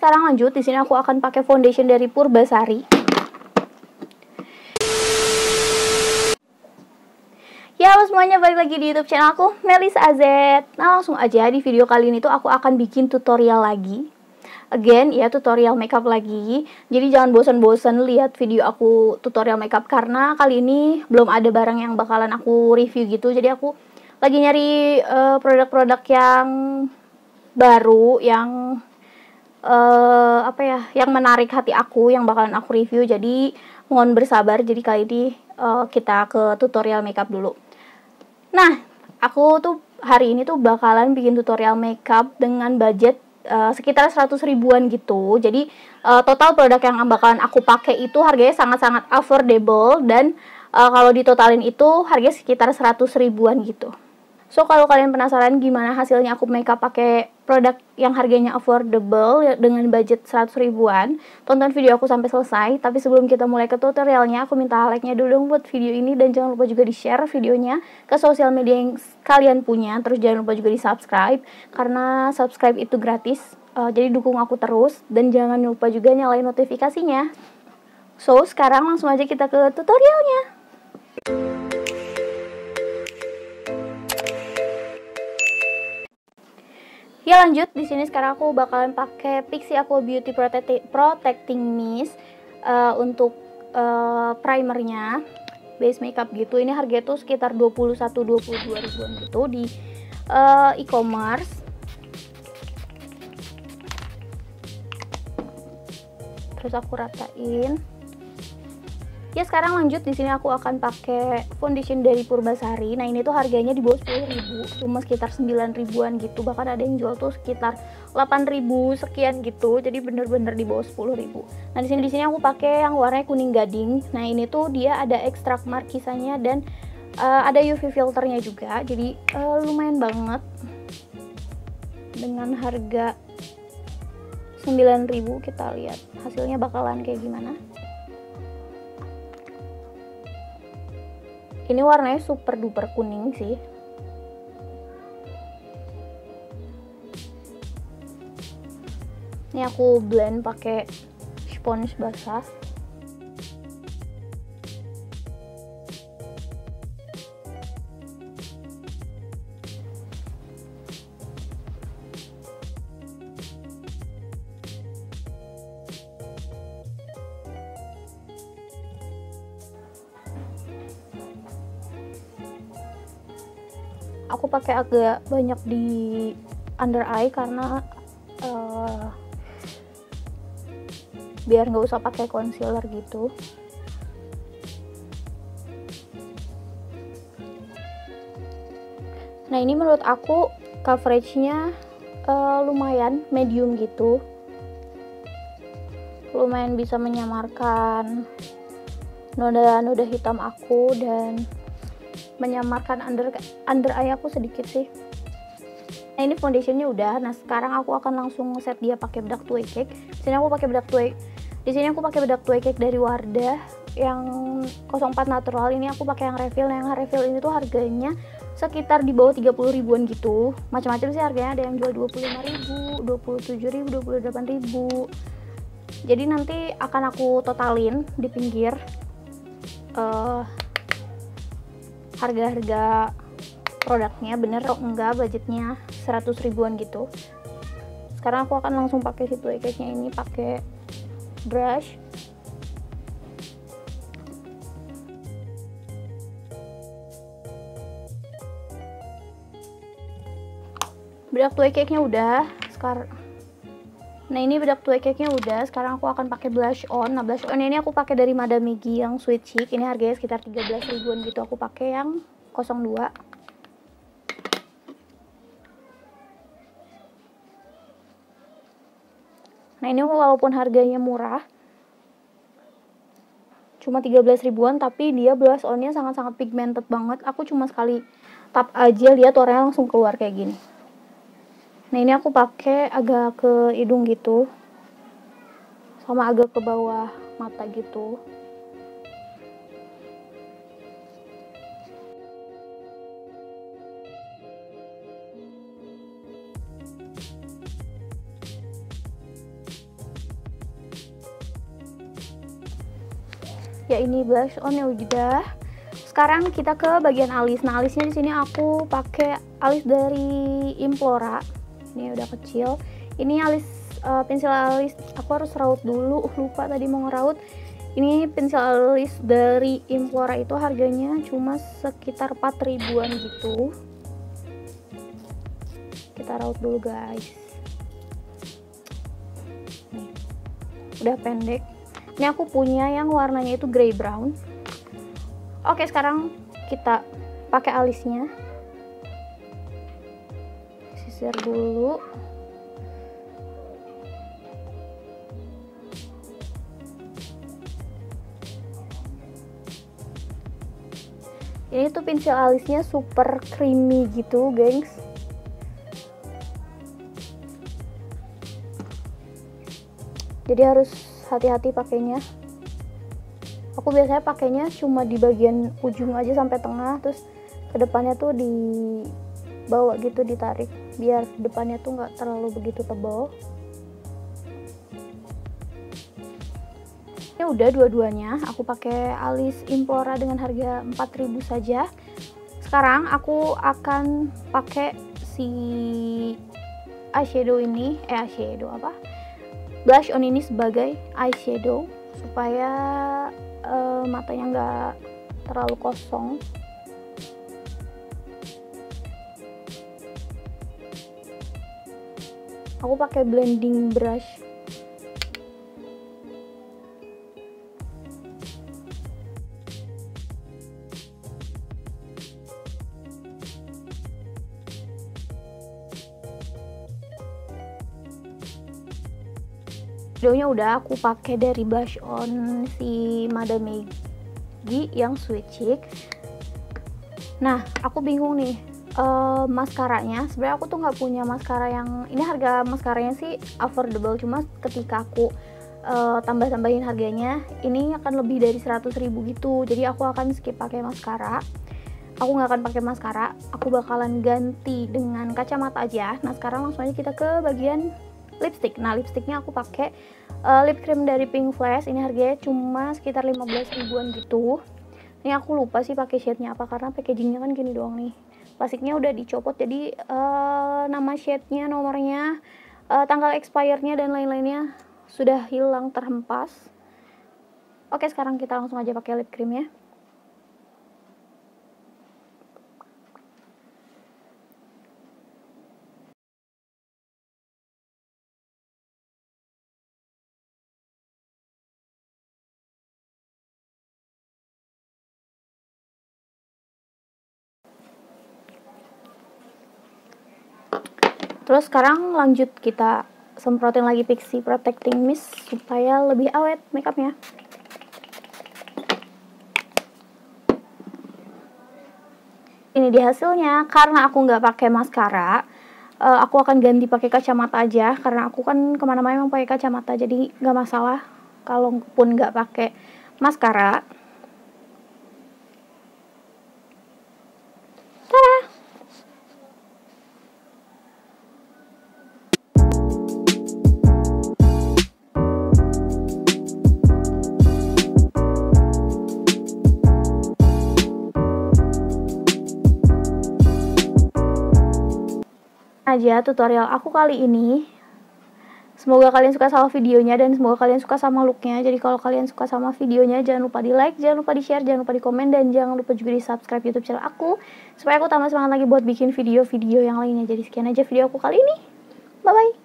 sekarang lanjut. Di sini aku akan pakai foundation dari Purbasari. Ya, halo semuanya, balik lagi di YouTube channel aku, Melisa AZ. Nah, langsung aja di video kali ini tuh aku akan bikin tutorial lagi. Again, ya tutorial makeup lagi. Jadi jangan bosan-bosan lihat video aku tutorial makeup karena kali ini belum ada barang yang bakalan aku review gitu. Jadi aku lagi nyari produk-produk yang baru, yang yang menarik hati aku, yang bakalan aku review. Jadi mohon bersabar. Jadi kali ini kita ke tutorial makeup dulu. Nah, aku tuh hari ini tuh bakalan bikin tutorial makeup dengan budget sekitar 100 ribuan gitu. Jadi total produk yang bakalan aku pakai itu harganya sangat-sangat affordable, dan kalau ditotalin itu harganya sekitar 100 ribuan gitu. So, kalau kalian penasaran gimana hasilnya aku makeup pakai produk yang harganya affordable dengan budget 100 ribuan, tonton video aku sampai selesai. Tapi sebelum kita mulai ke tutorialnya, aku minta like-nya dulu dong buat video ini, dan jangan lupa juga di-share videonya ke sosial media yang kalian punya. Terus jangan lupa juga di-subscribe, karena subscribe itu gratis. Jadi dukung aku terus, dan jangan lupa juga nyalain notifikasinya. So, sekarang langsung aja kita ke tutorialnya. Ya, lanjut. Di sini sekarang aku bakalan pakai Pixi Aqua Beauty Protecting Mist untuk primernya, base makeup gitu. Ini harganya tuh sekitar 21-22 ribuan gitu di e-commerce. Terus aku ratain. Ya, sekarang lanjut. Di sini aku akan pakai foundation dari Purbasari. Nah, ini tuh harganya di bawah 10 ribu, cuma sekitar 9 ribuan gitu. Bahkan ada yang jual tuh sekitar 8 ribu sekian gitu. Jadi bener-bener di bawah 10 ribu. Nah, di sini aku pakai yang warnanya kuning gading. Nah, ini tuh dia ada ekstrak markisanya dan ada UV filternya juga. Jadi lumayan banget. Dengan harga 9 ribu, kita lihat hasilnya bakalan kayak gimana. Ini warnanya super duper kuning sih. Ini aku blend pakai spons basah. Aku pakai agak banyak di under eye karena biar nggak usah pakai concealer gitu. Nah, ini menurut aku coveragenya lumayan medium gitu, lumayan bisa menyamarkan noda-noda hitam aku dan menyamarkan under eye aku sedikit sih. Nah, ini foundationnya udah. Nah, sekarang aku akan langsung ngeset dia pakai bedak Tway Cake. Di sini aku pakai bedak Tway Cake dari Wardah yang 04 natural. Ini aku pakai yang refill. Nah, yang refill ini tuh harganya sekitar di bawah 30 ribuan gitu. Macam-macam sih harganya, ada yang jual 25 ribu, 27 ribu, 28 ribu. Jadi nanti akan aku totalin di pinggir harga-harga produknya bener atau enggak budgetnya 100 ribuan gitu. Sekarang aku akan langsung pakai si Tway Cake-nya ini pakai brush. Bedak Tway Cake-nya udah. Nah, ini bedak Tway Cake-nya udah. Sekarang aku akan pakai blush on. Nah, blush on ini aku pakai dari Madame Miggy yang Sweet Cheek. Ini harganya sekitar 13 ribuan gitu. Aku pakai yang 02. Nah, ini walaupun harganya murah, cuma 13 ribuan, tapi dia blush on-nya sangat-sangat pigmented banget. Aku cuma sekali tap aja lihat warnanya langsung keluar kayak gini. Nah, ini aku pakai agak ke hidung gitu, sama agak ke bawah mata gitu. Ya ini blush onnya udah. Sekarang kita ke bagian alis. Nah, alisnya di sini aku pakai alis dari Implora. Ini udah kecil. Ini alis pensil alis. Aku harus raut dulu. Lupa tadi mau ngeraut. Ini pensil alis dari Implora itu harganya cuma sekitar 4 ribuan gitu. Kita raut dulu guys. Nih, udah pendek. Ini aku punya yang warnanya itu grey brown. Oke, sekarang kita pakai alisnya. Sisir dulu. Ini tuh pensil alisnya super creamy gitu, gengs. Jadi harus hati-hati pakainya. Aku biasanya pakainya cuma di bagian ujung aja sampai tengah, terus ke depannya tuh dibawa gitu, ditarik biar depannya tuh nggak terlalu begitu tebal. Ya udah, dua-duanya aku pakai alis Implora dengan harga 4.000 saja. Sekarang aku akan pakai si eyeshadow ini, blush on ini sebagai eyeshadow supaya matanya nggak terlalu kosong. Aku pakai blending brush. Shadownya udah aku pakai dari blush on si Madame Maggie yang Sweet Cheek. Nah, aku bingung nih, maskaranya. Sebenarnya aku tuh nggak punya maskara yang ini, harga maskaranya sih affordable, cuma ketika aku tambah-tambahin harganya ini akan lebih dari 100.000 gitu. Jadi aku akan skip pakai maskara. Aku nggak akan pakai maskara, aku bakalan ganti dengan kacamata aja. Nah, sekarang langsung aja kita ke bagian lipstick. Nah, lipsticknya aku pakai lip cream dari Pink Flash. Ini harganya cuma sekitar 15 ribuan gitu. Ini aku lupa sih pakai shade-nya apa, karena packagingnya kan gini doang nih. Plastiknya udah dicopot, jadi nama shade-nya, nomornya, tanggal expire-nya dan lain-lainnya sudah hilang terhempas. Oke, sekarang kita langsung aja pakai lip cream ya. Terus sekarang lanjut kita semprotin lagi Pixi Protecting Mist supaya lebih awet makeupnya. Ini dia hasilnya. Karena aku nggak pakai maskara, aku akan ganti pakai kacamata aja, karena aku kan kemana-mana emang pakai kacamata, jadi nggak masalah kalaupun nggak pakai maskara. Tada! Aja tutorial aku kali ini. Semoga kalian suka sama videonya dan semoga kalian suka sama looknya. Jadi kalau kalian suka sama videonya, jangan lupa di like, jangan lupa di share, jangan lupa di komen, dan jangan lupa juga di subscribe YouTube channel aku supaya aku tambah semangat lagi buat bikin video-video yang lainnya. Jadi sekian aja video aku kali ini. Bye bye.